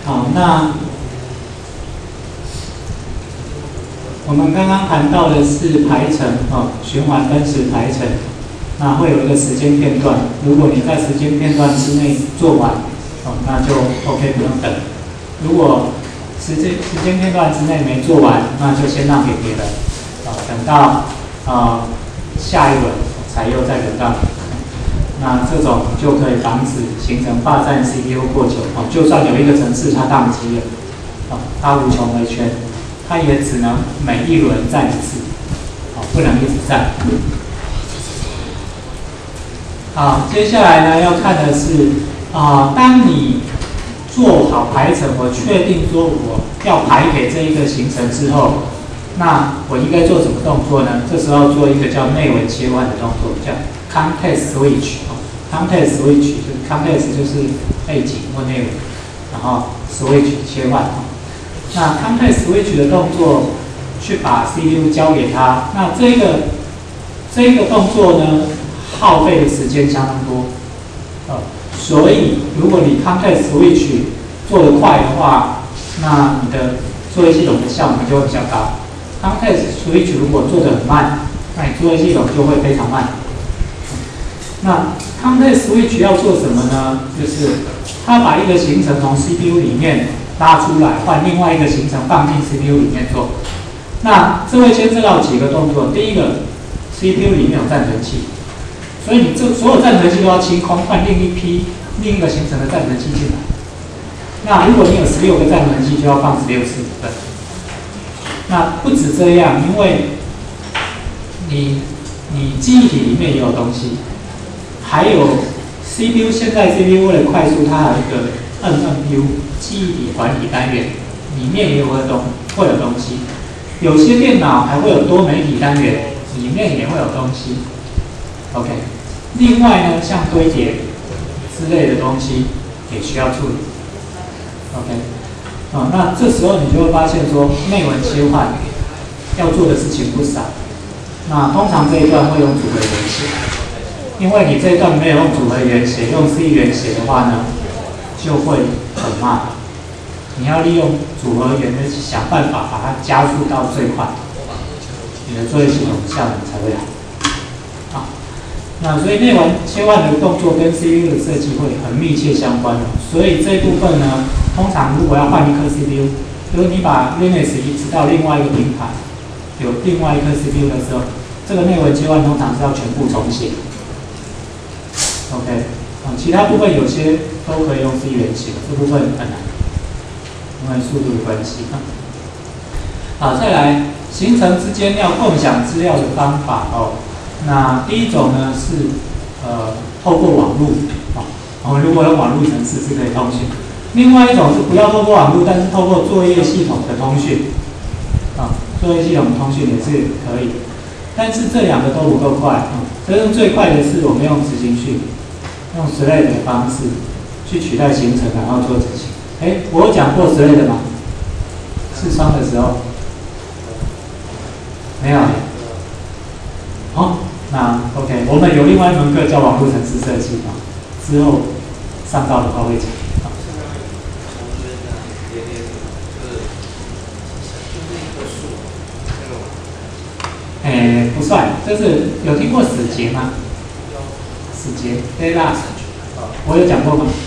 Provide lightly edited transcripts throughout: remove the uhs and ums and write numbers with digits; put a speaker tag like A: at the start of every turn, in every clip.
A: 好，那我们刚刚谈到的是排程循环分时排程，那会有一个时间片段，如果你在时间片段之内做完，那就 OK 不用等。如果时间片段之内没做完，那就先让给别人，等到下一轮才又再轮到你。那这种就可以防止形成霸占 CPU 过久。就算有一个程式它宕机了，它无穷回圈，它也只能每一轮占一次，不能一直占。好，接下来呢要看的是当你做好排程，我确定说我要排给这一个行程之后，那我应该做什么动作呢？这时候做一个叫内文切换的动作，叫 context switch。context switch 就是 context 就是背景或内文，然后 switch 切换。那 context switch 的动作，去把 CPU 交给他。那这个动作呢，耗费的时间相当多。所以如果你 context switch 做得快的话，那你的作业系统的效能就会比较高。context switch 如果做得很慢，那你作业系统就会非常慢。那 context switch 要做什么呢？就是它把一个行程从 CPU 里面拉出来，换另外一个行程放进 CPU 里面做。那这会牵涉到几个动作。第一个 ，CPU 里面有暂存器，所以你所有暂存器都要清空，换另一个行程的暂存器进来。那如果你有16个暂存器，就要放16次份。那不止这样，因为你记忆体里面也有东西，还有 CPU 现在 CPU 为了快速，它还有一个 NMU 记忆体管理单元，里面也会有东西。有些电脑还会有多媒体单元，里面也会有东西。OK， 另外呢，像堆叠之类的东西也需要处理。OK， 那这时候你就会发现说，内文切换要做的事情不少。那通常这一段会用组合语言写，因为你这一段没有用组合语言写，用 C 语言写的话呢，就会很慢。你要利用组合语言去想办法把它加速到最快，你的作业系统效能才会好。那所以内文切换的动作跟 CPU 的设计会很密切相关的。所以这一部分呢，通常如果要换一颗 CPU， 就是你把 Linux 移植到另外一个平台，有另外一颗 CPU 的时候，这个内文切换通常是要全部重写。OK， 其他部分有些都可以用 C 语言写，这部分很难。因为速度的关系。好，再来，行程之间要共享资料的方法那第一种呢是透过网络我们如果用网络程式是可以通讯。另外一种是不要透过网络，但是透过作业系统的通讯作业系统的通讯也是可以。但是这两个都不够快真正最快的是我们用执行序，用 thread 的方式去取代行程，然后做执行。我有讲过 thread 吗？视窗的时候没有那 OK， 我们有另外一门课叫网络程式设计之后上到的话会讲。不算，就是有听过死结吗？死结 data， 我有讲过吗？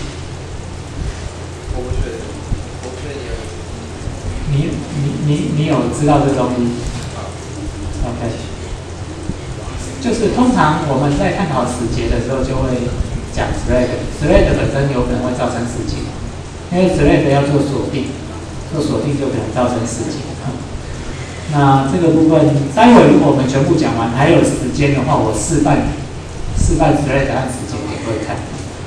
A: 你有知道这东西 ？OK， 就是通常我们在探讨死结的时候，就会讲 thread 本身有可能会造成死结，因为 thread 要做锁定，做锁定就可能造成死结。那这个部分，待会如果我们全部讲完，还有时间的话，我示范 thread 和死结给各位看。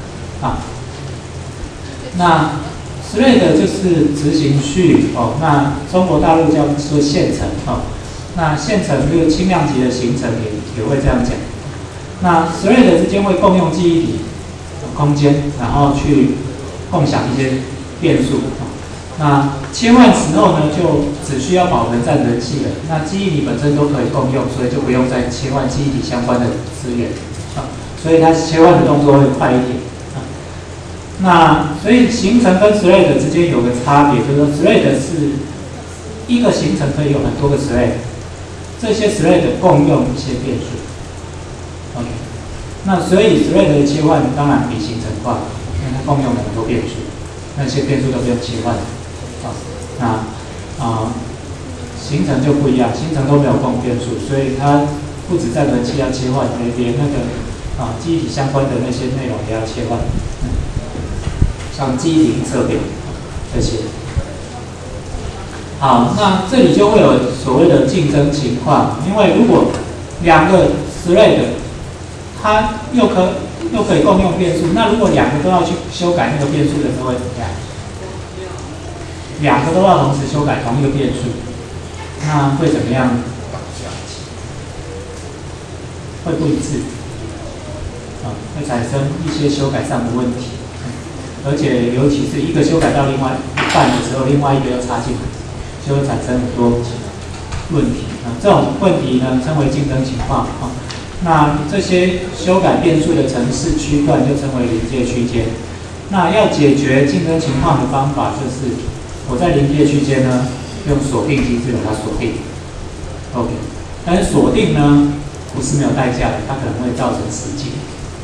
A: 那thread 就是执行序那中国大陆叫说线程那线程就是轻量级的行程也会这样讲。那 thread 之间会共用记忆体空间，然后去共享一些变数那切换时候呢，就只需要保存暂存器了。那记忆体本身都可以共用，所以就不用再切换记忆体相关的资源所以它切换的动作会快一点那所以形成跟 thread 之间有个差别，就是说 thread 是一个形成可以有很多个 thread， 这些 thread 共用一些变数。OK， 那所以 thread 的切换当然比形成快，因为它共用了很多变数，那些变数都不用切换。那形成就不一样，形成都没有共变数，所以它不止在人气要切换，连那个记忆体相关的那些内容也要切换，像记忆体测表这些。好，那这里就会有所谓的竞争情况，因为如果两个 thread 它又可以共用变数，那如果两个都要去修改那个变数的时候会怎么样？两个都要同时修改同一个变数，那会怎么样？会不一致，会产生一些修改上的问题，而且尤其是一个修改到另外一半的时候，另外一个又插进来，就会产生很多问题。这种问题呢称为竞争情况。那这些修改变数的程式区段就称为临界区间。那要解决竞争情况的方法就是，我在临界区间呢用锁定机制把它锁定。OK， 但是锁定呢不是没有代价的，它可能会造成死结。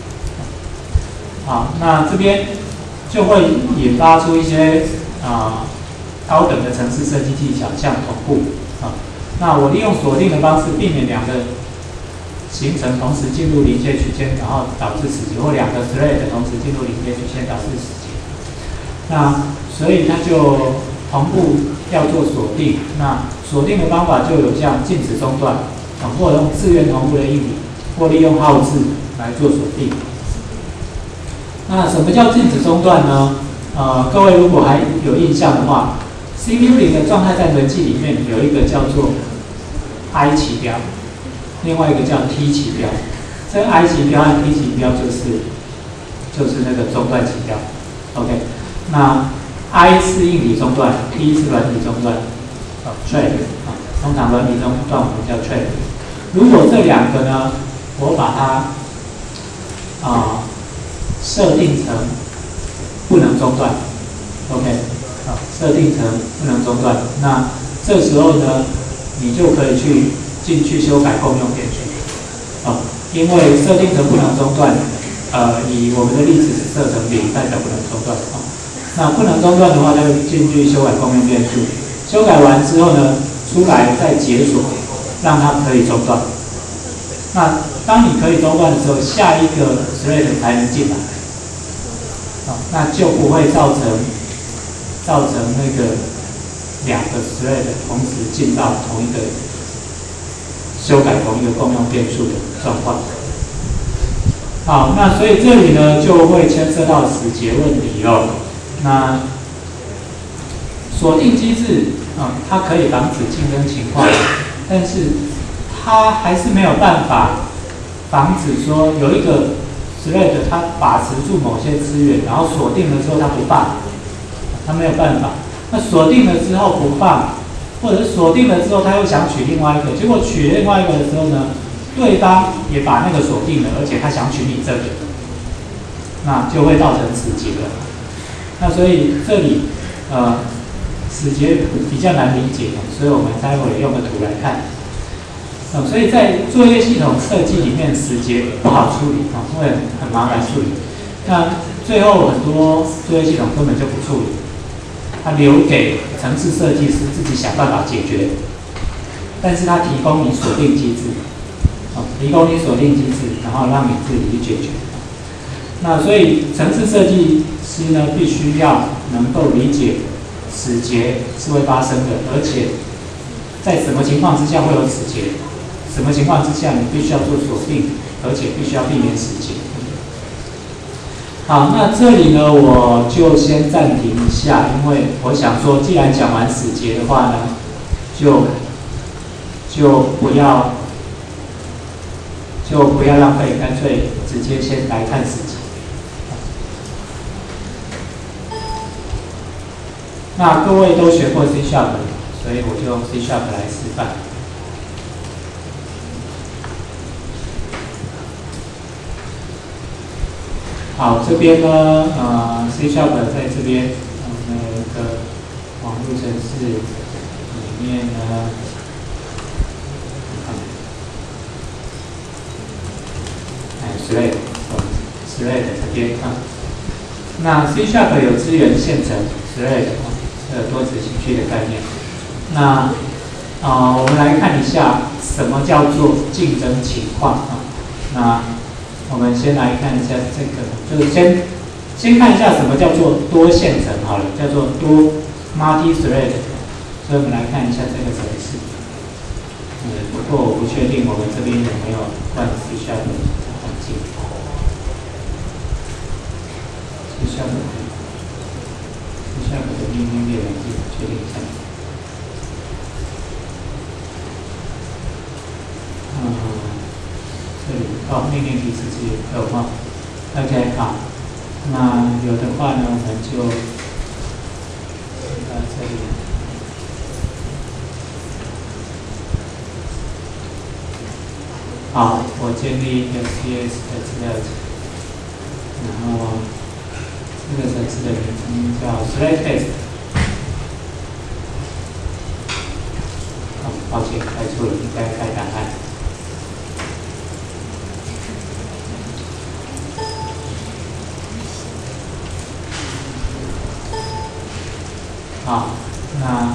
A: 好，那这边就会引发出一些高等的程式设计技巧，像同步。那我利用锁定的方式避免两个形成同时进入临界区间，然后导致死结，或两个 thread 同时进入临界区间导致死结。那所以它就同步要做锁定。那锁定的方法就有像禁止中断，或者用自愿同步的硬理，或利用号字来做锁定。那什么叫禁止中断呢？各位如果还有印象的话 ，CPU 0的状态在人气里面有一个叫做 I 旗标，另外一个叫 T 旗标。这个 I 旗标和 T 旗标就是那个中断旗标。OK， 那 I 是硬体中断 ，T 是软体中断。trade 通常软体中断我们叫 trade。如果这两个呢，我把它设定成不能中断 ，OK， 设定成不能中断，那这时候呢，你就可以进去修改共用变数，因为设定成不能中断，以我们的例子是设成0，代表不能中断，那不能中断的话，就进去修改共用变数，修改完之后呢，出来再解锁，让它可以中断。那当你可以中断的时候，下一个 thread 才能进来，那就不会造成那个两个 thread 同时进到同一个修改同一个共用变数的状况。好，那所以这里呢就会牵涉到死结问题哦。那锁定机制它可以防止竞争情况，但是它还是没有办法防止说有一个 thread 它把持住某些资源，然后锁定了之后它不放，它没有办法。那锁定了之后不放，或者是锁定了之后他又想取另外一个，结果取另外一个的时候呢，对方也把那个锁定了，而且他想取你这个，那就会造成死结了。那所以这里死结比较难理解，所以我们待会用个图来看。所以在作业系统设计里面，死结不好处理会很麻烦处理。那最后很多作业系统根本就不处理，它留给程式设计师自己想办法解决。但是它提供你锁定机制，然后让你自己去解决。那所以程式设计师呢，必须要能够理解死结是会发生的，而且在什么情况之下会有死结，什么情况之下你必须要做锁定，而且必须要避免死结。好，那这里呢，我就先暂停一下，因为我想说，既然讲完死结的话呢，就不要浪费，干脆直接先来看死结。那各位都学过 C#， 所以我就用 C# 来示范。 好，这边呢，C# 在这边，我们有一个网络程式里面呢，thread 这边啊，那 C# 有支援线程 thread 多执行区的概念。那我们来看一下什么叫做竞争情况啊。那我们先来看一下这个，就是先看一下什么叫做多线程好了，叫做多 multi-thread。所以我们来看一下这个程式。不过我不确定我们这边有没有灌 C# 的环境。C# 的命令列环境确定一下。这里命令提示器有吗 ？OK， 好。那有的话呢，我们就到这里。好，我建立一个 CS 的thread，然后这个程式的名称叫 thread test。抱歉，开错了，应该开档案。好，那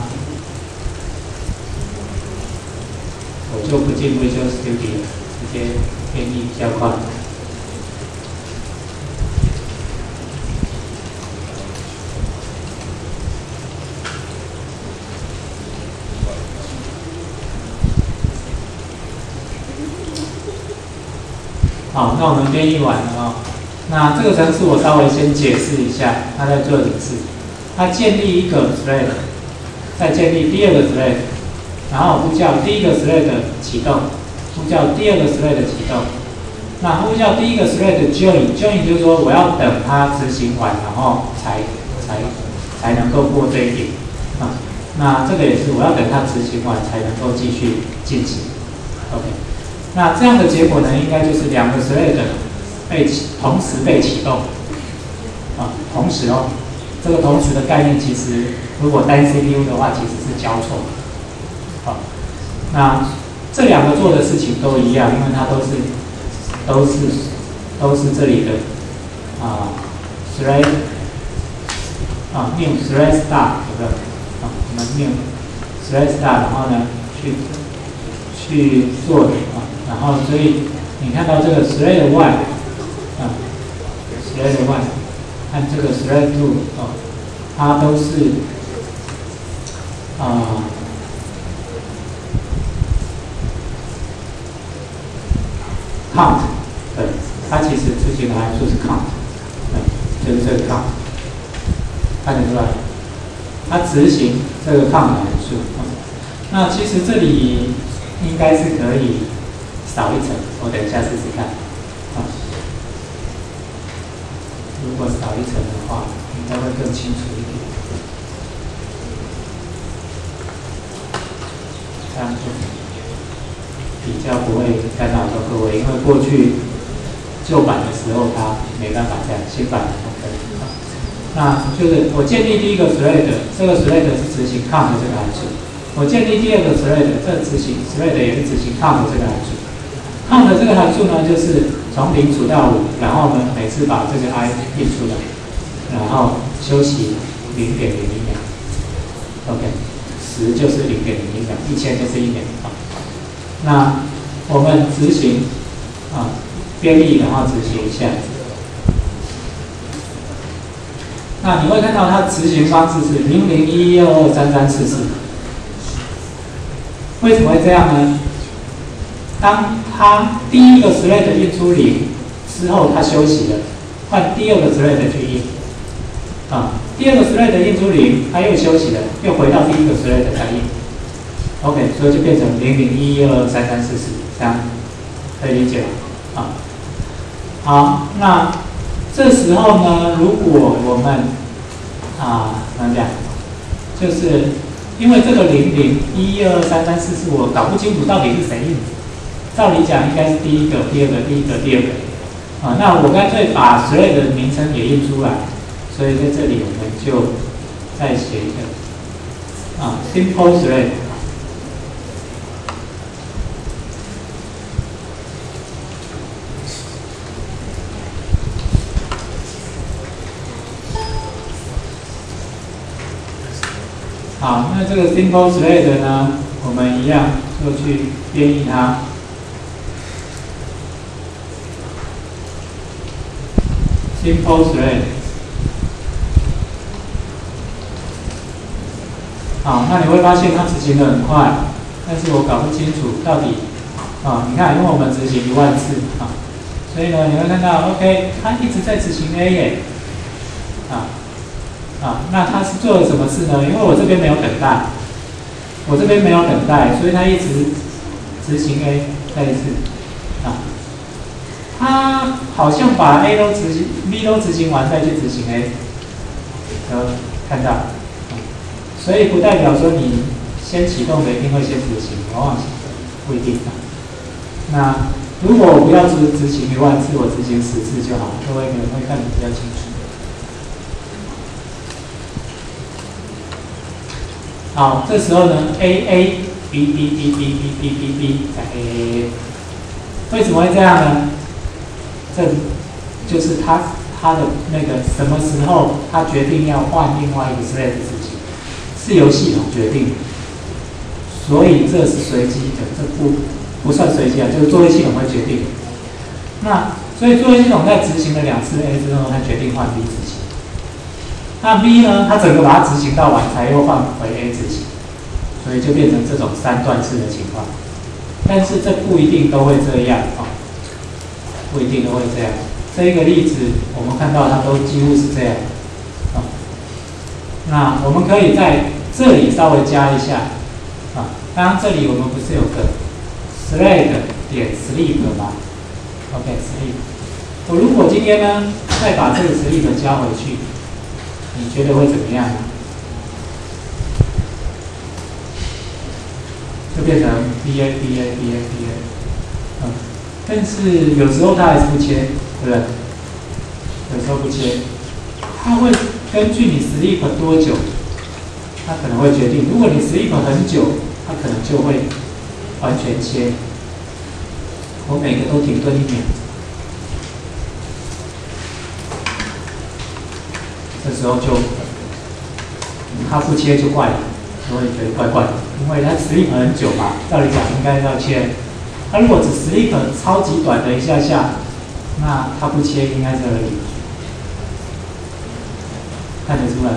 A: 我就不进 Visual Studio， 直接编译比较快。好，那我们编译完了哦。那这个程式我稍微先解释一下，它在做什么事。它建立一个 thread， 再建立第二个 thread， 然后呼叫第一个 thread 启动，呼叫第二个 thread 启动。那呼叫第一个 thread join 就是说我要等它执行完，然后才能够过这一点啊。那这个也是我要等它执行完才能够继续进行。OK， 那这样的结果呢，应该就是两个 thread 同时被启动啊，同时哦。这个同时的概念，其实如果单 CPU 的话，其实是交错。好，那这两个做的事情都一样，因为它都是这里的thread new thread start 有没有？我们 new thread start， 然后呢去做然后所以你看到这个 thread one thread one。和这个 thread 2它都是count， 对，它其实执行的函数是 count， 对，就是这个 count， 看得出来，它执行这个 count 的函数。那其实这里应该是可以少一层，我等一下试试看。如果少一层的话，应该会更清楚一点。这样就比较不会干扰到各位，因为过去旧版的时候它没办法这样，新版的可以。那就是我建立第一个 thread， 这个 thread 是执行 count 这个函数。我建立第二个 thread， 这执行 thread 也是执行 count 这个函数。count 这个函数呢，就是从0数到5，然后呢，每次把这个 i 印出来，然后休息0.01秒。OK， 10就是0.01秒，1000就是1秒啊。那我们执行编译，然后执行一下。那你会看到它执行方式是0011223344。为什么会这样呢？当它第一个 thread 印出0之后，它休息了，换第二个 thread 去印。第二个 thread 印出0，它又休息了，又回到第一个 thread 再印。OK， 所以就变成0011223344，这样可以理解吗？好，那这时候呢，如果我们怎么讲，就是因为这个0011223344，我搞不清楚到底是谁印。照理讲应该是第一个、第二个、第一个、第二个。 啊，那我干脆把 thread 的名称也印出来，所以在这里我们就再写一个simple thread。好，那这个 simple thread 呢，我们一样就去编译它。simple thread。好，那你会发现它执行的很快，但是我搞不清楚到底你看，因为我们执行10000次所以呢，你会看到 OK， 它一直在执行 A 耶，那它是做了什么事呢？因为我这边没有等待，所以它一直执行 A， 再一次它好像把 A 都执行 ，B 都执行完再去执行 A， 有看到？所以不代表说你先启动的一定会先执行，往往不一定那如果我不要执行10000次，我执行10次就好，各位可能会看得比较清楚。好，这时候呢 ，A B B B B B B B B 再 A， 为什么会这样呢？这就是他的那个什么时候他决定要换另外一个 thread 的事情，是由系统决定的，所以这是随机的，这不算随机就是作业系统会决定。那所以作业系统在执行了2次 A 之后，它决定换 B 执行。那 B 呢，它整个把它执行到完，才又换回 A 执行，所以就变成这种3段式的情况。但是这不一定都会这样不一定都会这样。这一个例子我们看到它都几乎是这样那我们可以在这里稍微加一下当然这里我们不是有个 thread 点 sleep 吗 ？OK sleep。我如果今天呢再把这个 sleep 加回去，你觉得会怎么样呢？就变成 BA。但是有时候它还是不切，对不对？有时候不切，它会根据你 sleep 多久，它可能会决定。如果你 sleep 很久，它可能就会完全切。我每个都停顿1秒，这时候就它不切就怪了，就会觉得怪怪的，因为它 sleep 很久嘛，照理讲应该要切。它如果只 sleep 超级短的一下下，那它不切应该是合理，看得出来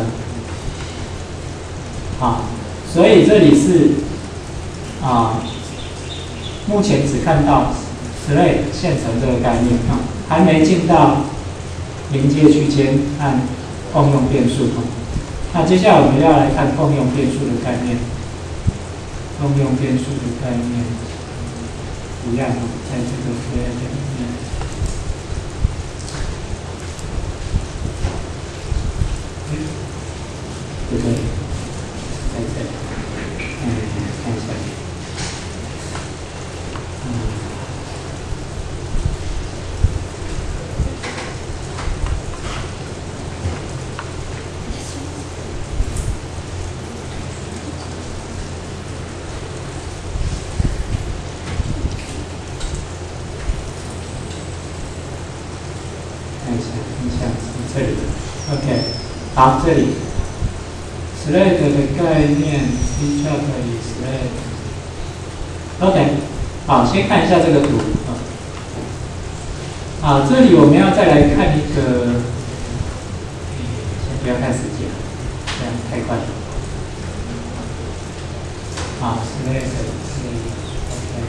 A: 所以这里是目前只看到 thread 现成这个概念还没进到临界区间和共用变数那接下来我们要来看共用变数的概念。共用变数的概念一样在这个 thread 里面。对不对？在这里，看一下。这里 ，OK， 好，这里 thread 的概念 ，C# 与 thread，OK， 好，先看一下这个图这里我们要再来看一个，先不要看时间，这样太快了。thread 是 OK。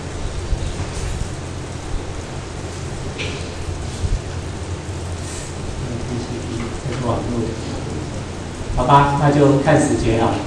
A: 这是网络的，好吧，那就看时间好了。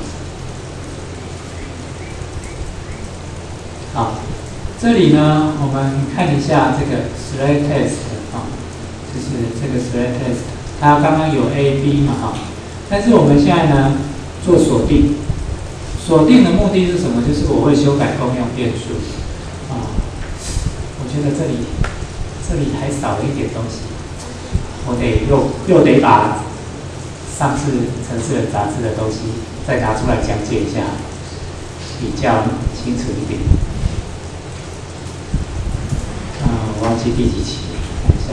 A: 好，这里呢，我们看一下这个 thread test 就是这个 thread test， 它刚刚有 A、B 嘛但是我们现在呢做锁定，锁定的目的是什么？就是我会修改共用变数我觉得这这里还少了一点东西，我得又得把上次城市人杂志的东西再拿出来讲解一下，比较清楚一点。我忘记第几期，看一下。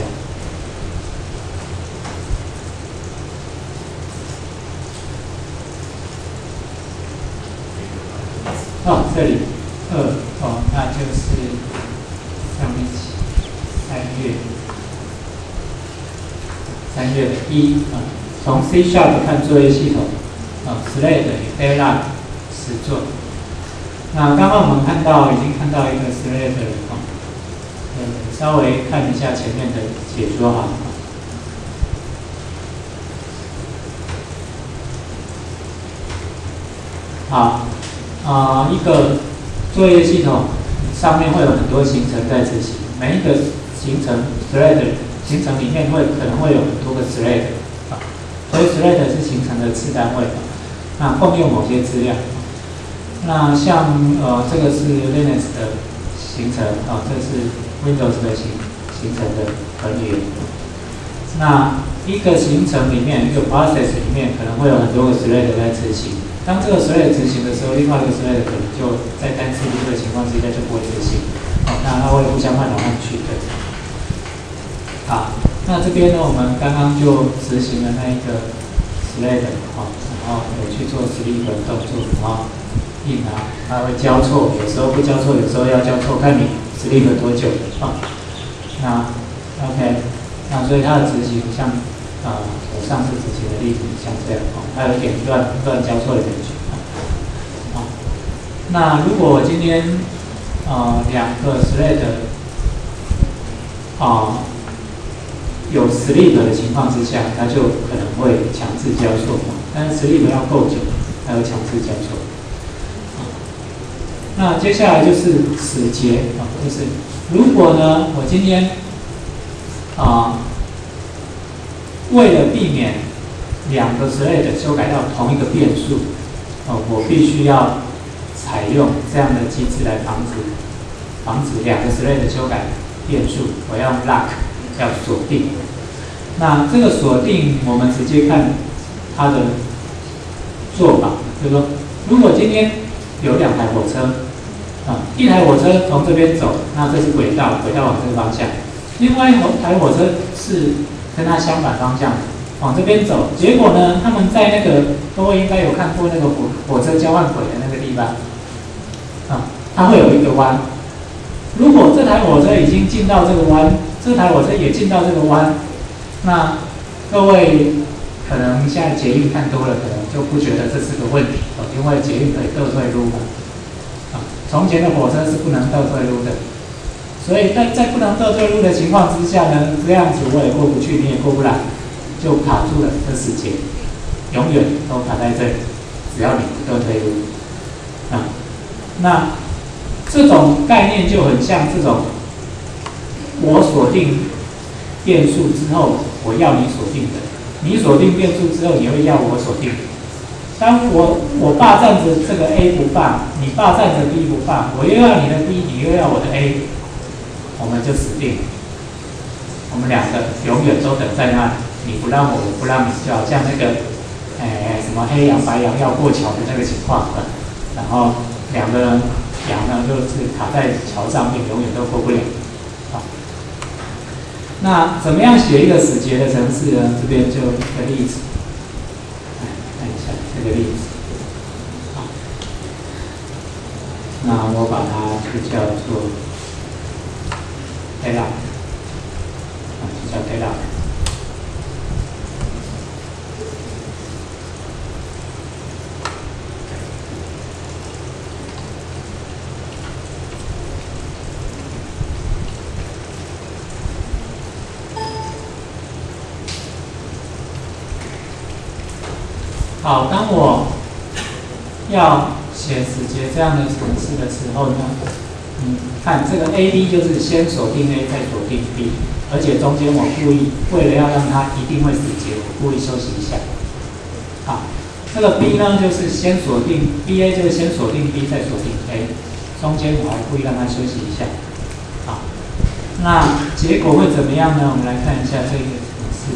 A: 哦，这里2哦，那就是上面期3月的1啊。从 C# 看作业系统，Slate 与 Daylight 实作。那刚刚我们已经看到一个 Slate 了稍微看一下前面的解说哈。好，一个作业系统上面会有很多行程在执行，每一个行程 thread 行程里面可能会有很多个 thread 所以 thread 是行程的次单位那共用某些资料。那像这个是 Linux 的行程这是 Windows 的行程的管理员。那一个行程里面，一个 process 里面可能会有很多个 thread 在执行。当这个 thread 执行的时候，另外一个 thread 可能就在单次的情况之下就不会执行。那它会互相换来换去的。好，那这边呢，我们刚刚就执行了那一个 thread 然后有去做sleep的动作印它会交错，有时候不交错，有时候要交错，看你 sleep 多久那 OK， 那所以它的执行像我上次执行的例子像这样它有一点乱交错的感觉那如果我今天2个 thread 有 sleep 的情况之下，它就可能会强制交错但是 sleep 要够久，它会强制交错。那接下来就是死结就是如果呢，我今天为了避免2个 thread 修改到同一个变数我必须要采用这样的机制来防止2个 thread 修改变数。我要用 lock 要锁定。那这个锁定我们直接看它的做法，就是说，如果今天有2台火车一台火车从这边走，那这是轨道往这个方向；另外一台火车是跟它相反方向往这边走。结果呢，他们在那个各位应该有看过那个火车交换轨的那个地方它会有一个弯。如果这台火车已经进到这个弯，这台火车也进到这个弯，那各位可能现在捷运看多了，可能就不觉得这是个问题因为捷运可以倒退路嘛。从前的火车是不能倒退路的，所以在不能倒退路的情况之下呢，这样子我也过不去，你也过不来，就卡住了这时间，永远都卡在这里，只要你不倒退路那这种概念就很像这种，我锁定变数之后，我要你锁定的，你锁定变数之后，你会要我锁定。当我霸占着这个 A 不放，你霸占着 B 不放，我又要你的 B， 你又要我的 A， 我们就死定了。我们2个永远都等在那里，你不让我，我不让你，就好像那个什么黑羊白羊要过桥的那个情况然后2个羊呢就是卡在桥上面，永远都过不了。那怎么样写一个死结的程式呢？这边就一个例子。看一下这个例子，那我把它就叫做 Daylight， 就叫 Daylight。好，当我要写死结这样的程式的时候呢，看这个 A/B 就是先锁定 A 再锁定 B， 而且中间我故意为了要让它一定会死结，我故意休息一下。好，这个 B 呢就是先锁定 BA 就是先锁定 B 再锁定 A， 中间我还故意让它休息一下。好， 那结果会怎么样呢？我们来看一下这个程式。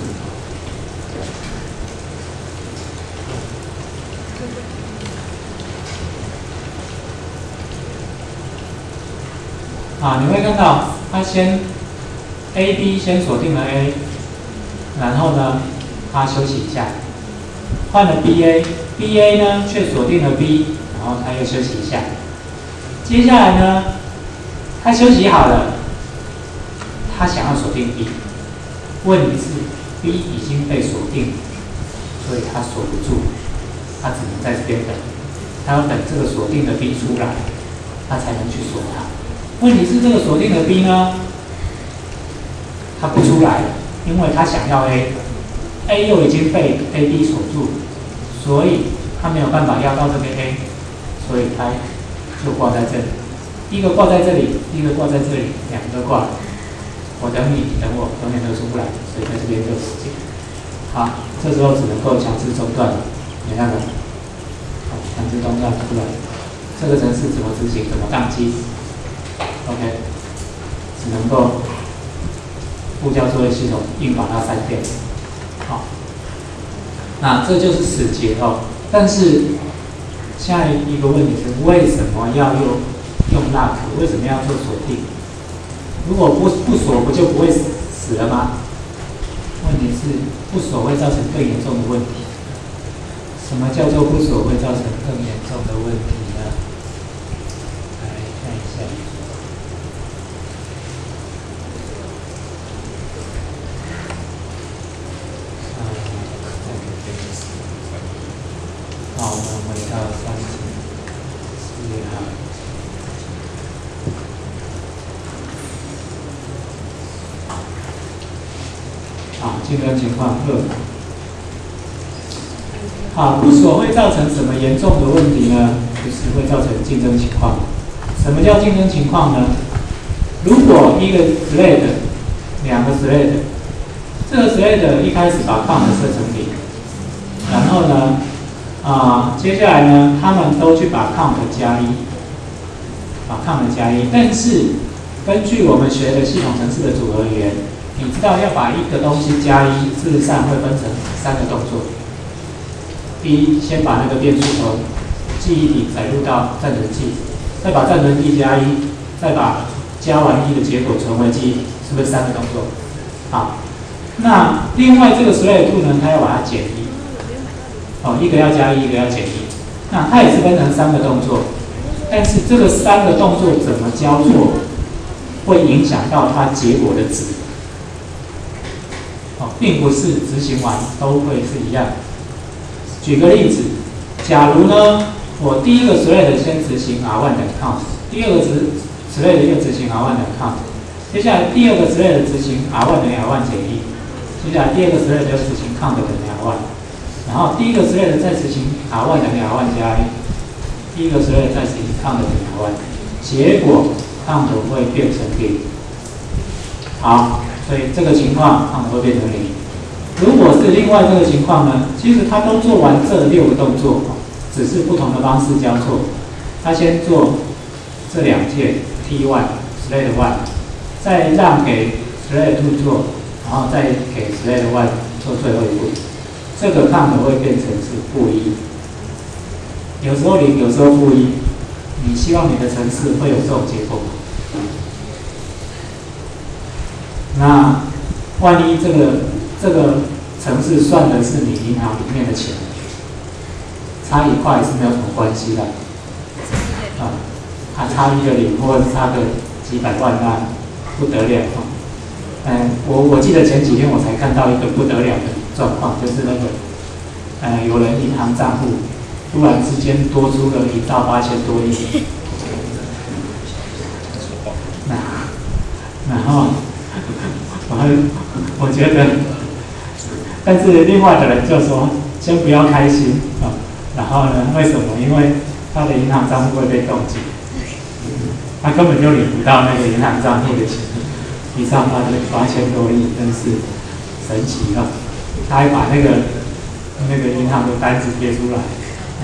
A: 你会看到它先 A、B 先锁定了 A， 然后呢，它休息一下，换了 BA 呢却锁定了 B， 然后它又休息一下。接下来呢，它休息好了，它想要锁定 B， 问题是 B 已经被锁定，所以它锁不住，它只能在这边等，它要等这个锁定的 B 出来，它才能去锁它。问题是这个锁定的 B 呢，它不出来了，因为它想要 A 又已经被 AB 锁住，所以它没有办法要到这个 A， 所以它就挂在这里。一个挂在这里，一个挂在这里，两个挂。我等你，你等我，永远都出不来，所以在这边就死结。好，这时候只能够强制中断了，没办法。好，强制中断出来，这个程式怎么执行？怎么宕机？ OK， 只能够呼叫作业系统硬把它删掉。好，那这就是死结哦。但是下一个问题是，为什么要用 lock？ 为什么要做锁定？如果不锁，不就不会死了吗？问题是不锁会造成更严重的问题。什么叫做不锁会造成更严重的问题呢？来看一下。 好，我们回到34号。好，竞争情况2。好，不锁会造成什么严重的问题呢？就是会造成竞争情况。什么叫竞争情况呢？如果一个 thread 两个 thread， 这个 thread 一开始把 count 设成0，然后呢？ 接下来呢，他们都去把 count 加1，把 count 加1。但是根据我们学的系统程式的组合语言，你知道要把一个东西加1，事实上会分成3个动作。第一，先把那个变数从记忆体载入到暂存器，再把暂存器加1，再把加完1的结果传回记忆体，是不是3个动作？好，那另外这个 thread 2呢，它要把它减1。 一个要加1，一个要减1，那它也是分成3个动作，但是这个3个动作怎么交错，会影响到它结果的值。并不是执行完都会是一样。举个例子，假如呢，我第一个 thread 先执行 R1 等于 count， 第二个thread 又执行 R1 等于 count， 接下来第二个 thread 执行 R1 等于 R1 减1，接下来第二个 thread 又执行 count 等于 R1。 然后第一个 thread 再执行 R1 等于 R1 加1，第一个 thread 再执行 count 等于 R1， 结果 count 会变成0。好，所以这个情况 count 会变成0。如果是另外这个情况呢，其实它都做完这6个动作，只是不同的方式交错。它先做这2件 T1 thread 1， 再让给 thread 2做，然后再给 thread 1做最后一步。 这个 count 会变成是负1，有时候0，有时候负1。你希望你的程式会有这种结果吗？那万一这个程式算的是你银行里面的钱，差1块是没有什么关系的。它差1个0，或者差个几百万，那不得了。我记得前几天我才看到一个不得了的。 状况就是那个，有人银行账户突然之间多出了1兆8000多亿，然后我觉得，但是另外的人就说先不要开心啊，然后呢，为什么？因为他的银行账户会被冻结，他根本就领不到那个银行账户的钱，1兆8000多亿，真是神奇了。 他还把那个银行的单子贴出来。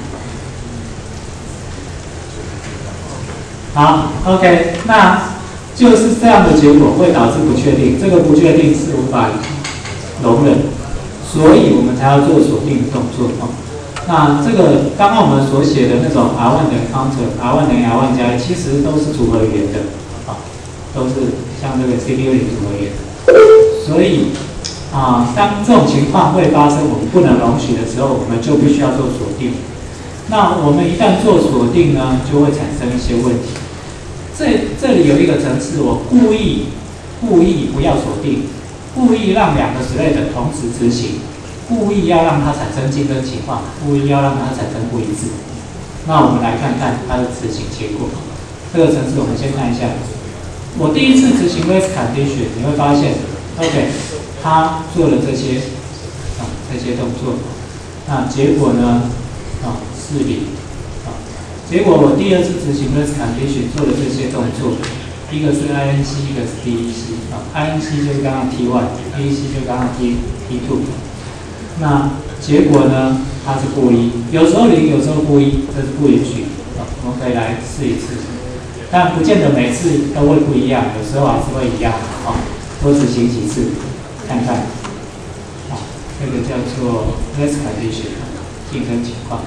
A: 好 ，OK， 那就是这样的结果会导致不确定，这个不确定是无法容忍，所以我们才要做锁定的动作哦。那这个刚刚我们所写的那种 R1 等于 counter、R1 等于 R1 加1，其实都是组合语言的啊，都是像这个 CPU 里组合语言。所以当这种情况会发生，我们不能容许的时候，我们就必须要做锁定。那我们一旦做锁定呢，就会产生一些问题。这里有一个程式，我故意不要锁定，故意让两个 thread 同时执行。故意要让它产生竞争情况，故意要让它产生不一致。那我们来看看它的执行结果。这个程式我们先看一下。我第一次执行 race condition， 你会发现 ，OK， 它做了这些动作。那结果呢？是0。结果我第二次执行 race condition 做了这些动作，一个是 INC， 一个是 DEC。INC 就是刚刚 T1，DEC 就是刚刚 T2。那结果呢？它是负1，有时候0，有时候负1，这是不允许。我们可以来试一次，但不见得每次都会不一样，有时候还是会一样。多执行几次，看看。这个叫做 race condition， 竞争情况。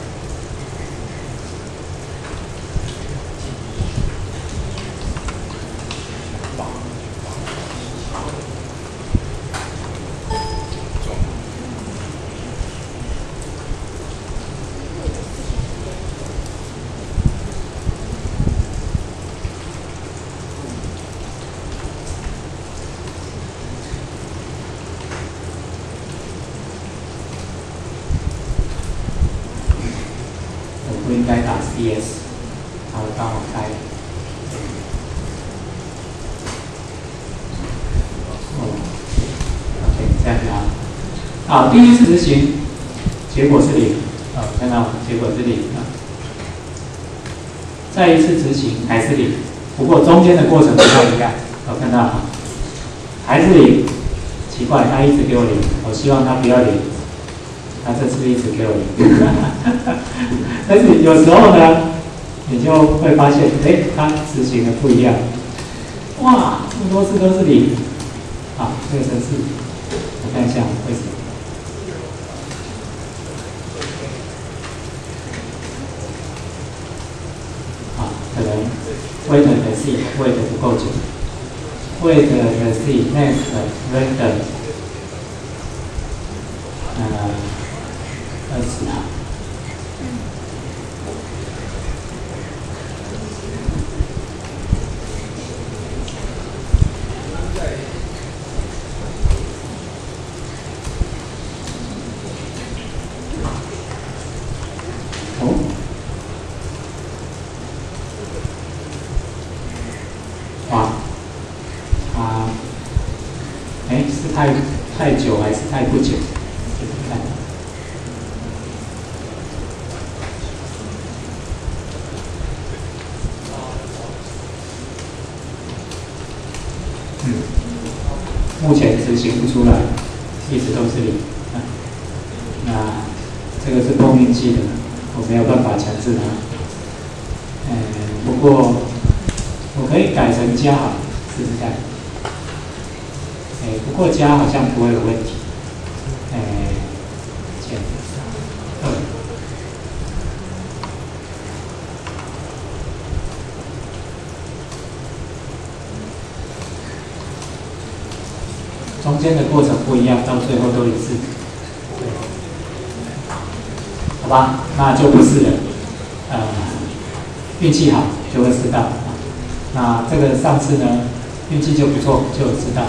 A: 应该打 CS， 好，帮我开。OK， 这样子啊。好，第一次执行，结果是0。看到吗？结果是0。再一次执行还是0，不过中间的过程不太一样。看到吗？还是0。奇怪，他一直给我0，我希望他不要0。他这次一直给我0，但是有时候呢，你就会发现，他执行的不一样。哇，这么多次都是0。好，这个程式，我看一下为什么。可能 wait 的 C wait 不够久 ，wait 的 C next random。20啊，是太久还是太不久？试试看。目前执行不出来，一直都是0。那这个是碰运气的，我没有办法强制它。不过我可以改成加好，试试看。不过加好像不会有问题。减2。中间的过程不一样，到最后都一致。好吧，那就不是了。运气好就会知道。那这个上次呢，运气就不错，就有知道。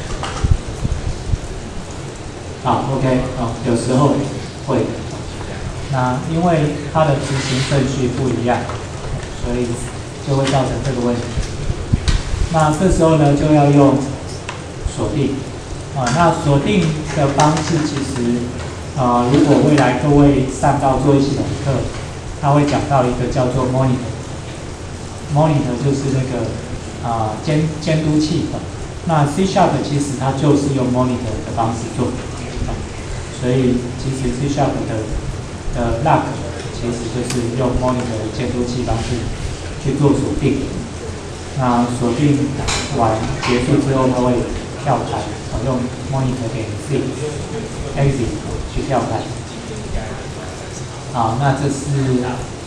A: 好 ，OK， 有时候会的。那因为它的执行顺序不一样，所以就会造成这个问题。那这时候呢，就要用锁定。那锁定的方式其实，如果未来各位上到作业系统课，他会讲到一个叫做 monitor。monitor 就是那个监督器。那 C# 其实它就是用 monitor 的方式做。所以其实 C# 的 log 其实就是用 monitor 的监督器方式去做锁定。 那锁定完结束之后，它会跳台，用 monitor 点 exit 去跳台。好，那这是，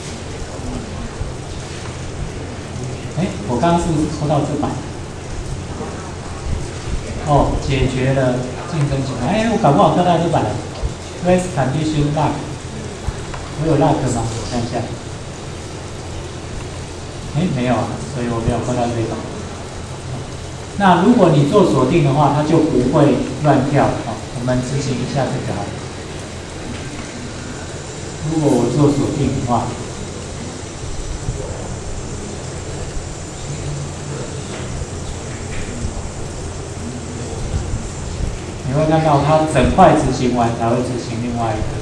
A: 我刚刚是不是抽到这版？哦，解决了竞争情况。我搞不好跳到这版了。Race condition lock， 我有 lock 吗？看一下。没有啊，所以我没有跳到这版。那如果你做锁定的话，它就不会乱跳。我们执行一下这个好了。如果我做锁定的话，你会看到它整块执行完才会执行另外一个。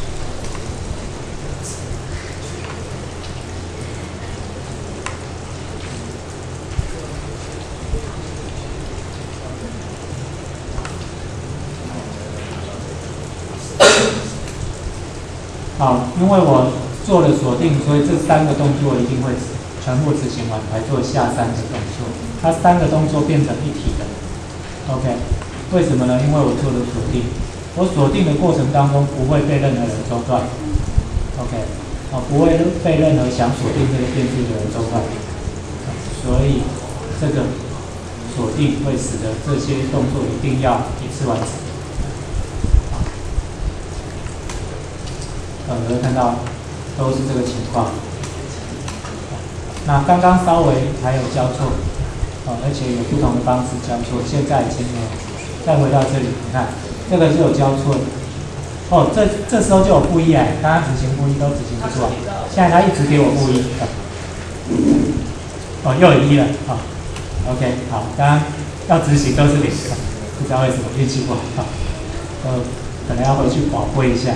A: 好，因为我做了锁定，所以这3个动作一定会全部执行完才做下3个动作。它3个动作变成一体的。OK， 为什么呢？因为我做了锁定，我锁定的过程当中不会被任何人中断。OK， 不会被任何想锁定这个变数的人中断。所以这个锁定会使得这些动作一定要一次完成。你会看到都是这个情况。那刚刚稍微还有交错，而且有不同的方式交错，现在已经没有。再回到这里，你看这个是有交错的。这时候就有负一刚刚执行负一都执行不出来，现在他一直给我负一。又有1了。OK， 好，刚刚要执行都是0，不知道为什么运气不好。可能要回去保护一下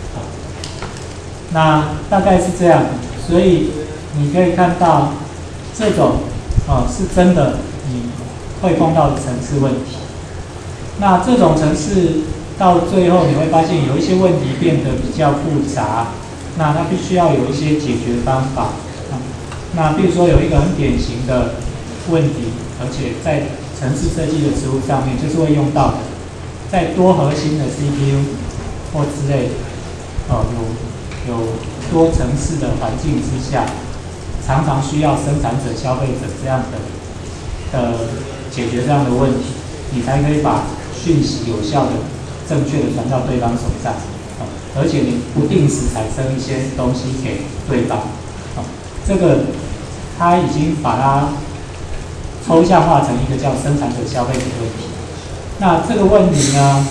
A: 那大概是这样，所以你可以看到这种是真的你会碰到的程式问题。那这种程式到最后你会发现有一些问题变得比较复杂，那它必须要有一些解决方法。那比如说有一个很典型的问题，而且在程式设计的实务上面就是会用到的，在多核心的 CPU 或之类有多层次的环境之下，常常需要生产者、消费者这样的解决这样的问题，你才可以把讯息有效的、正确的传到对方手上，而且你不定时产生一些东西给对方，这个他已经把它抽象化成一个叫生产者、消费者的问题。那这个问题呢，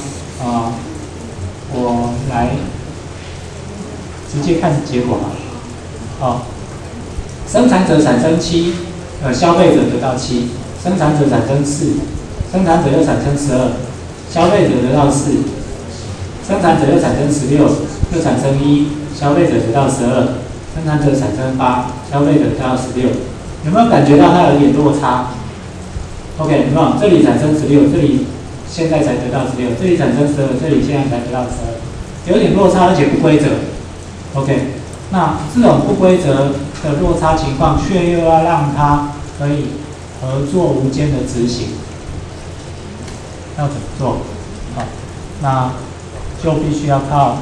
A: 我来直接看结果好了。生产者产生7，消费者得到7，生产者产生4，生产者又产生12，消费者得到4，生产者又产生16，又产生1，消费者得到12，生产者产生8，消费者得到16。有没有感觉到它有一点落差 ？OK， 有没有？这里产生16，这里现在才得到16，这里产生12，这里现在才得到12，有点落差，而且不规则。OK， 那这种不规则的落差情况，却又要让它可以合作无间的执行，要怎么做？那就必须要靠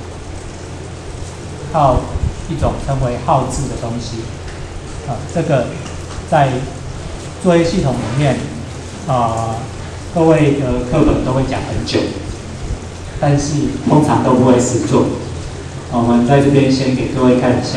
A: 一种称为号字的东西。这个在作业系统里面，各位的课本都会讲很久，但是通常都不会实做。我们在这边先给各位看一下。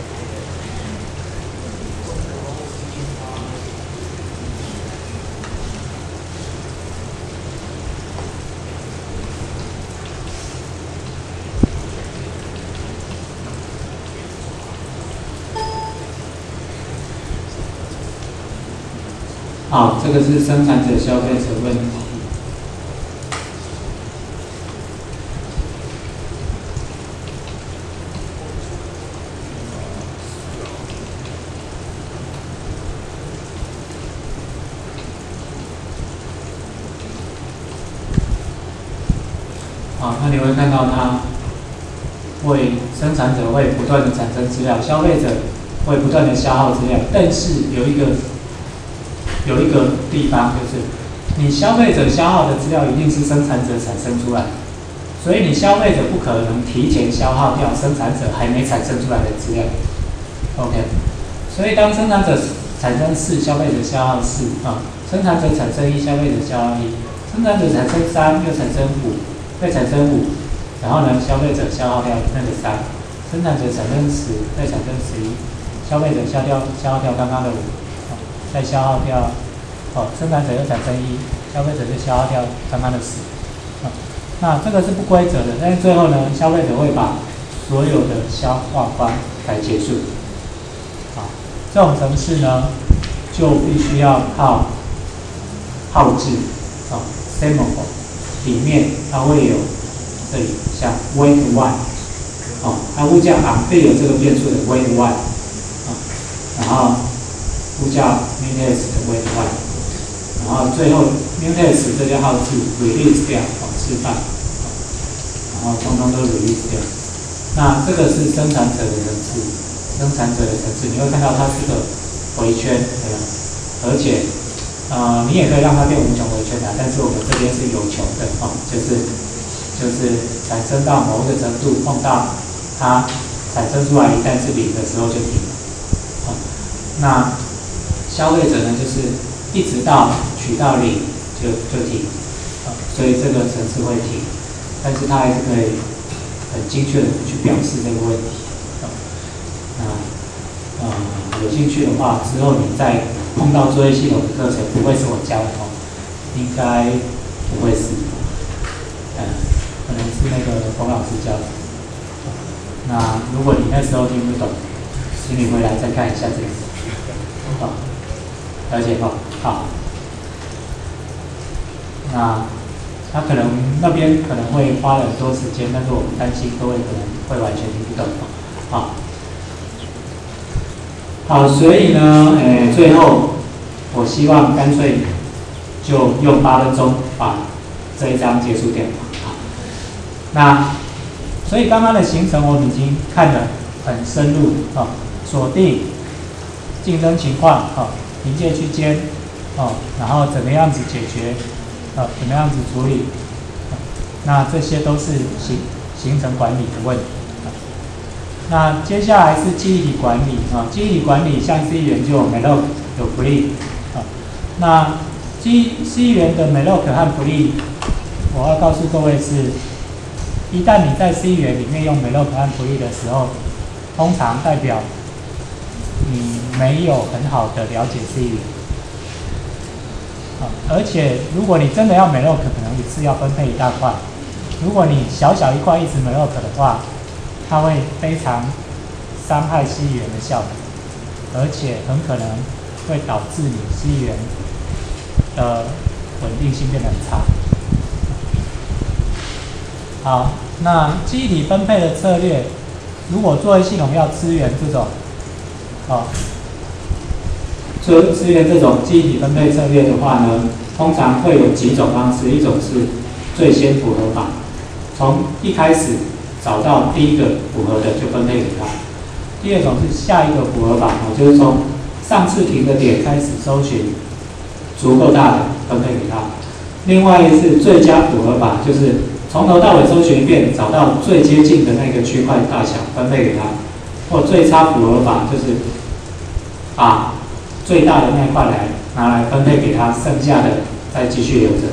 A: 好，这个是生产者、消费者问题。那你会看到它会生产者会不断的产生资料，消费者会不断的消耗资料，但是有一个有一个地方就是，你消费者消耗的资料一定是生产者产生出来的，所以你消费者不可能提前消耗掉生产者还没产生出来的资料。OK， 所以当生产者产生4，消费者消耗4啊，生产者产生1，消费者消耗1，生产者产生3，又产生5，再产生5，然后呢，消费者消耗掉那个3，生产者产生10，再产生11，消费者消耗掉刚刚的5，再消耗掉生产者又产生1，消费者就消耗掉刚刚的10，那这个是不规则的，但是最后呢，消费者会把所有的消化光来结束。这种程式呢，就必须要靠号志semaphore 里面它会有这里像 wait one 它呼叫昂有这个变数的 wait one 然后呼叫 mutex 的 wait one， 然后最后 mutex 这些号志 release 掉释放，然后通通都 release 掉。那这个是生产者的程式。生产者的程式，你会看到它是个回圈，对吧？而且，你也可以让它变无穷回圈的，但是我们这边是有穷的就是产生到某一个程度，碰到它产生出来一旦是0的时候就停了。那消费者呢，就是一直到取到0就停，所以这个程式会停，但是它还是可以很精确的去表示这个问题。有兴趣的话，之后你再碰到作业系统的课程，不会是我教的应该不会是，可能是那个冯老师教的。那如果你那时候听不懂，请你回来再看一下这个。了解好。那他可能那边可能会花了很多时间，但是我们担心各位可能会完全听不懂。好，所以呢，最后我希望干脆就用8分钟把这一章结束掉。那所以刚刚的行程我们已经看得很深入锁定竞争情况临界区间然后怎么样子解决怎么样子处理那这些都是行程管理的问题。那接下来是记忆体管理记忆体管理像 C 语言就有 malloc 有 free 那 C 语言的 malloc 和 free 我要告诉各位是，一旦你在 C 语言里面用 malloc 和 free 的时候，通常代表你没有很好的了解 C 语言而且如果你真的要 malloc 可能一次要分配一大块，如果你小小一块一直 malloc 的话，它会非常伤害 C 语言的效果，而且很可能会导致你 C 语言的稳定性变得很差。好，那记忆体分配的策略，如果作业系统要支援这种支援这种记忆体分配策略的话呢，通常会有几种方式，一种是最先符合法，从一开始找到第一个符合的就分配给他。第二种是下一个符合法就是从上次停的点开始搜寻足够大的分配给他。另外一个是最佳符合法，就是从头到尾搜寻一遍，找到最接近的那个区块大小分配给他。或最差符合法就是把最大的那一块拿来分配给他，剩下的再继续留着。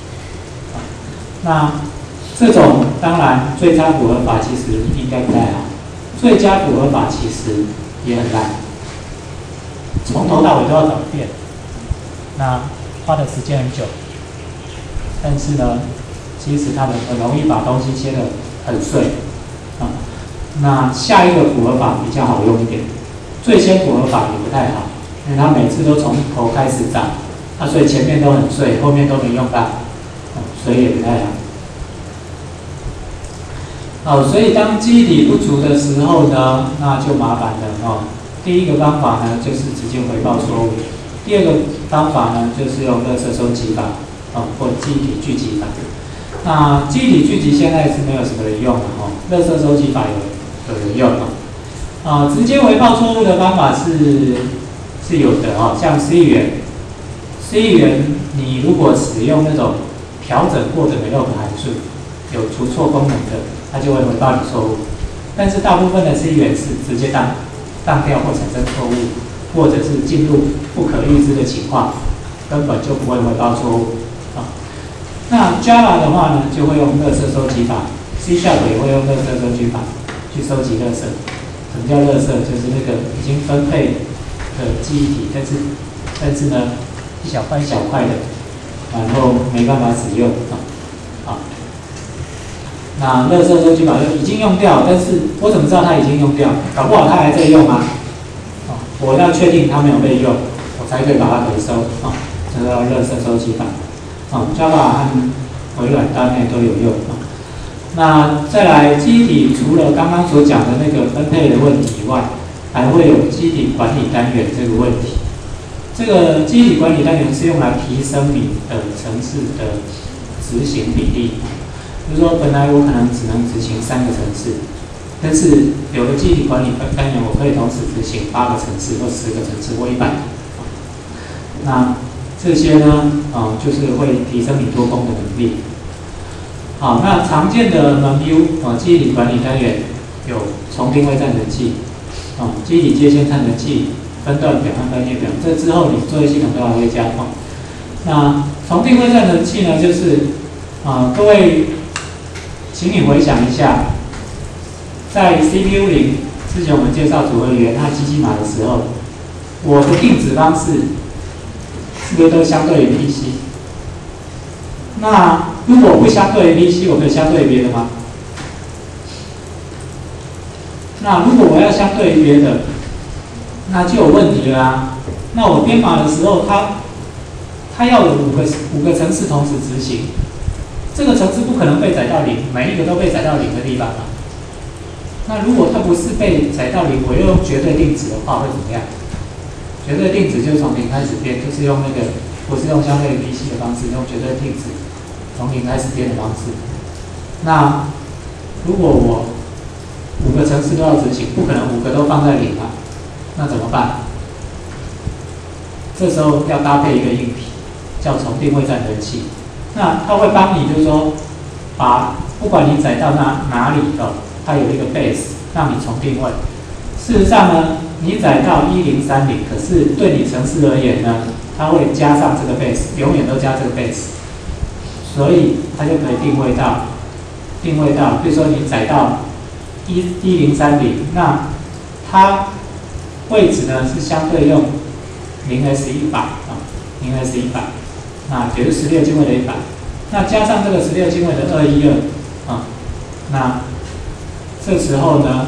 A: 那这种当然最差符合法其实应该不太好，最佳符合法其实也很烂，从头到尾都要找一遍，那花的时间很久，但是呢，其实它很容易把东西切得很碎那下一个符合法比较好用一点，最先符合法也不太好，因为它每次都从头开始找，所以前面都很碎，后面都没用到，所以也不太好。所以当记忆体不足的时候呢，那就麻烦了第一个方法呢，就是直接回报错误；第二个方法呢，就是用垃圾收集法或记忆体聚集法。那记忆体聚集现在是没有什么人用的垃圾收集法有人用直接回报错误的方法是有的像 C 语言 C 语言你如果使用那种调整过的 log 函数，有除错功能的，它就会回报你错误。但是大部分的 C 语言是直接当掉或产生错误，或者是进入不可预知的情况，根本就不会回报错误啊。那 Java 的话呢，就会用垃圾收集法 ，C# 也会用垃圾收集法去收集垃圾。什么叫垃圾？就是那个已经分配的记忆体，但是呢，一小块一小块的，然后没办法使用啊。那垃圾收集法就已经用掉，但是我怎么知道它已经用掉？搞不好它还在用啊。我要确定它没有被用，我才可以把它回收啊。这个垃圾收集法，Java 和微软.NET都有用啊。那再来，记忆体除了刚刚所讲的那个分配的问题以外，还会有记忆体管理单元这个问题。这个记忆体管理单元是用来提升你的程式的执行比例。比如说，本来我可能只能执行3个程式，但是有了记忆体管理单元，我可以同时执行8个程式或10个程式或100个。那这些呢，就是会提升你多功的能力。好，那常见的 MMU 记忆体管理单元有重定位暂存器，记忆体接线暂存器、分段表和分页表，这之后你作业系统都还会加。那重定位暂存器呢，就是各位，请你回想一下，在 CPU0之前我们介绍组合语言和机器码的时候，我的定址方式是不是都相对于 PC？ 那如果不相对于 PC， 我可以相对于别的吗？那如果我要相对于别的，那就有问题了啊。那我编码的时候，它要有五个程式同时执行，这个程式不可能被载到0，每一个都被载到0的地方嘛。那如果它不是被载到0，我又用绝对定值的话，会怎么样？绝对定值就是从0开始编，就是用那个不是用相对于 PC 的方式，用绝对定值从0开始编的方式。那如果我5个程式都要执行，不可能5个都放在0啊，那怎么办？这时候要搭配一个硬体，叫重定位暂存器。那它会帮你，就是说，不管你载到哪里它有一个 base 让你重定位。事实上呢，你载到1030，可是对你程式而言呢，它会加上这个 base， 永远都加这个 base， 所以它就可以定位到，比如说你载到1030，那它位置呢是相对用0S1000S100，那也是16进位的100，那加上这个16进位的212那这时候呢，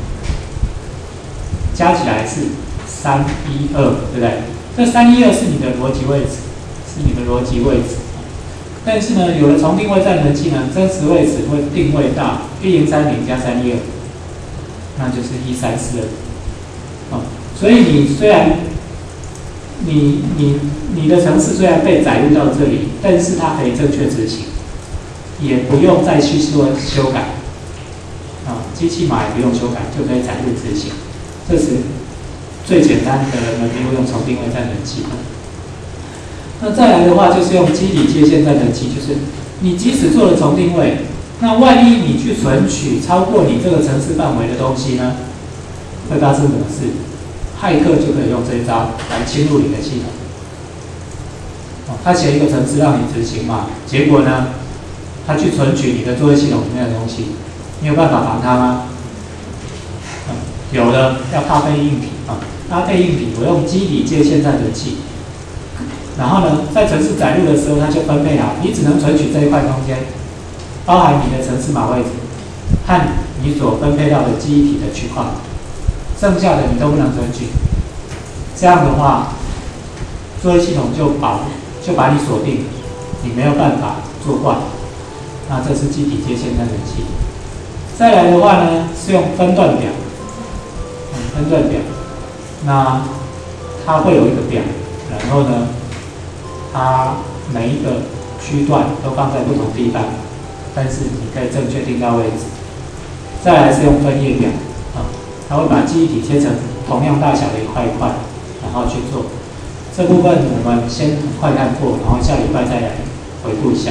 A: 加起来是312，对不对？这312是你的逻辑位置，但是呢，有了重定位暂存器呢，真实位置会定位到1030加312，那就是1342。所以你虽然你的程式虽然被载入到这里，但是它可以正确执行，也不用再去做修改，机器码也不用修改，就可以载入执行。这是最简单的能用重定位暂存器。那再来的话，就是用机体接线暂存器，就是你即使做了重定位，那万一你去存取超过你这个程式范围的东西呢，会发生什么事？骇客就可以用这一招来侵入你的系统。他写一个程式让你执行嘛，结果呢，他去存取你的作业系统里面的东西，你有办法防他吗？有的，要搭配硬体搭配硬体，我用机体接线暂存器，然后呢，在程式载入的时候，它就分配好，你只能存取这一块空间，包含你的程式码位置和你所分配到的记忆体的区块，剩下的你都不能存取。这样的话，作业系统就把你锁定，你没有办法作怪。那这是机体接线暂存器。再来的话呢，是用分段表。那它会有一个表，然后呢，它每一个区段都放在不同地方，但是你可以正确定到位置。再来是用分页表它会把记忆体切成同样大小的一块一块，然后去做。 这部分我们先很快看过，然后下礼拜再来回顾一下。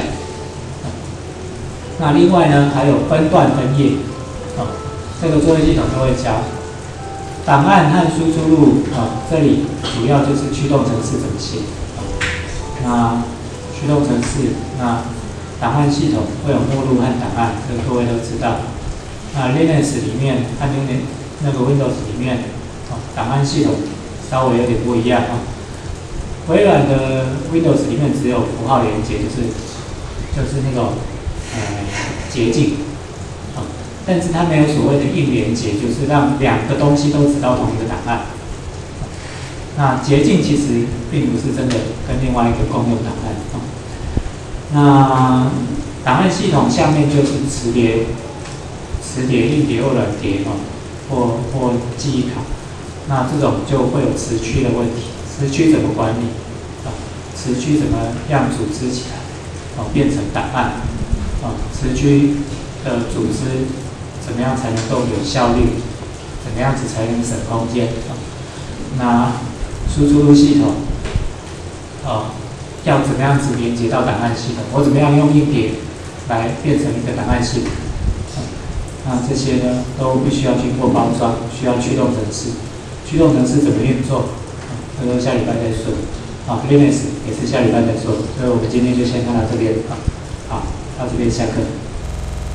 A: 那另外呢，还有分段分页，这个作业系统就会教档案和输出入这里主要就是驱动程式怎么写。那驱动程式，那档案系统会有目录和档案，这个各位都知道。那 Linux 里面和那个 Windows 里面，档案系统稍微有点不一样微软的 Windows 里面只有符号连接，就是那种捷径，但是它没有所谓的硬连接，就是让两个东西都指到同一个档案。那捷径其实并不是真的跟另外一个共用档案。那档案系统下面就是磁碟、硬碟或软碟或记忆卡。那这种就会有磁区的问题，磁区怎么管理？磁区怎么样组织起来？变成档案？磁区的组织怎么样才能够有效率？怎么样子才能省空间？那输出入系统，要怎么样子连接到档案系统？我怎么样用硬碟来变成一个档案系统？那这些呢，都必须要经过包装，需要驱动程式。驱动程式怎么运作？这个下礼拜再说。Linux 也是下礼拜再说。所以我们今天就先看到这边。好，到这边下课。